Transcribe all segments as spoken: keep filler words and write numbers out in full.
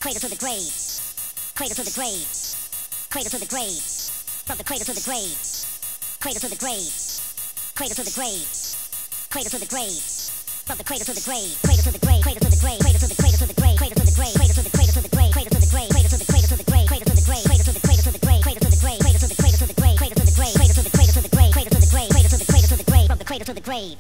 Cradle to the grave, cradle to the grave, cradle to the grave, from the cradle to the grave, cradle to the grave, cradle to the grave, cradle to the grave, from the cradle to the grave, cradle to the grave, cradle to the grave, cradle to the cradle to the grave, cradle to the grave, cradle to the cradle to the grave, cradle to the grave, cradle to the cradle to the grave, cradle to the grave, cradle to the cradle to the grave, cradle to the grave, cradle to the cradle to the grave, cradle to the grave, cradle to the cradle to the grave, cradle to the grave, cradle to the cradle to the grave, from the cradle to the grave.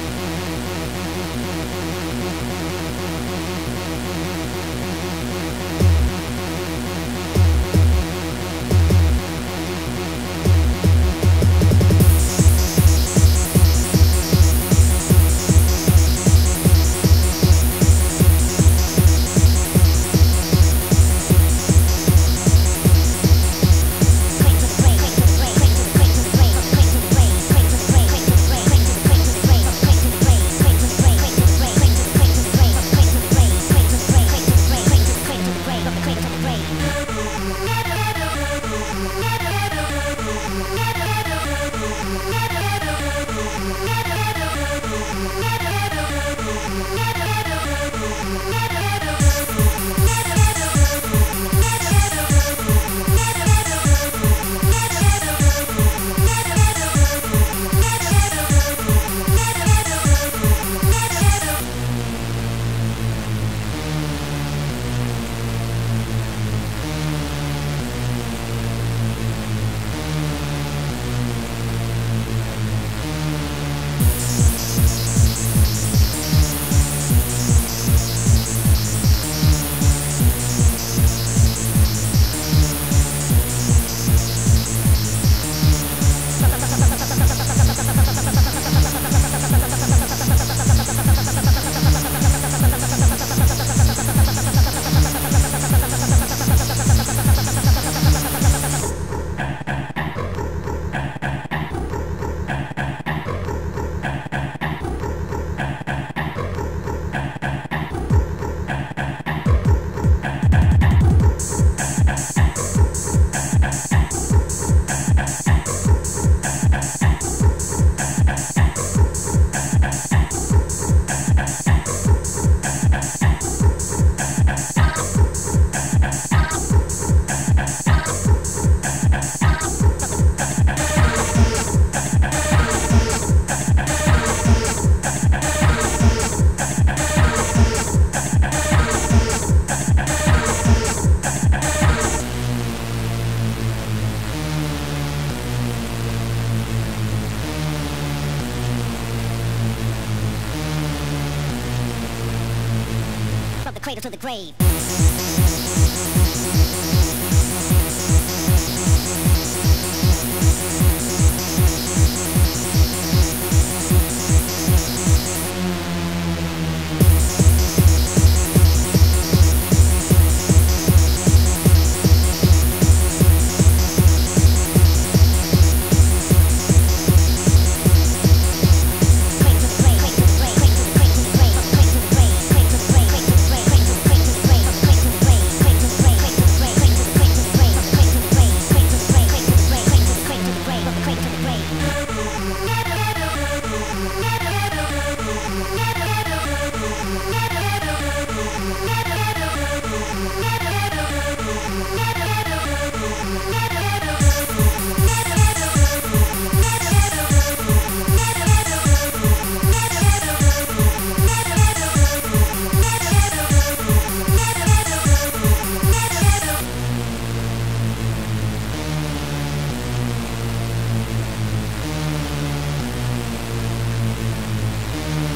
Cradle to the grave.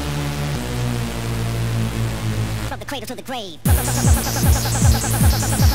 Cradle to the grave.